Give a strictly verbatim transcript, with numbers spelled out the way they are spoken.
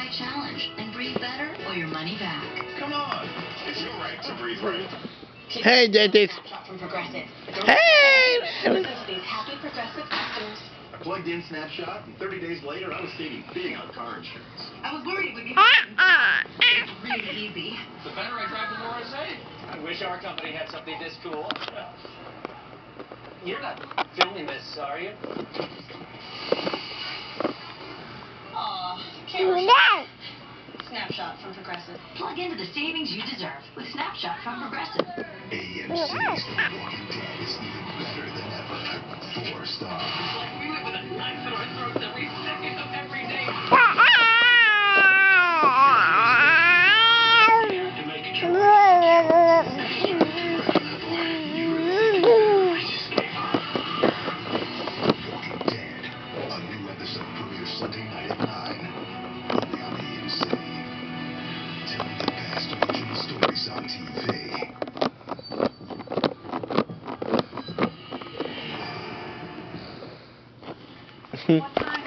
try a challenge and breathe better or your money back. Come on. It's your right to breathe right. Hey, Justice. From Progressive. Hey! Listen to these happy Progressive customers. I plugged in Snapshot, and thirty days later, I was saving big on car insurance. I was worried it would be It's really easy. The better I drive, the more I save. I wish our company had something this cool. You're not filming this, are you? Aw, camera. Snapshot from Progressive. Plug into the savings you deserve with Snapshot from Progressive. A M C's The Walking Dead is even better than ever. Four stars. It's like we live with a knife in our throats every second of every day. To make a choice. Walking Dead. A new episode premieres Sunday night at nine. Only on A M C. Telling the best original stories on T V. What time?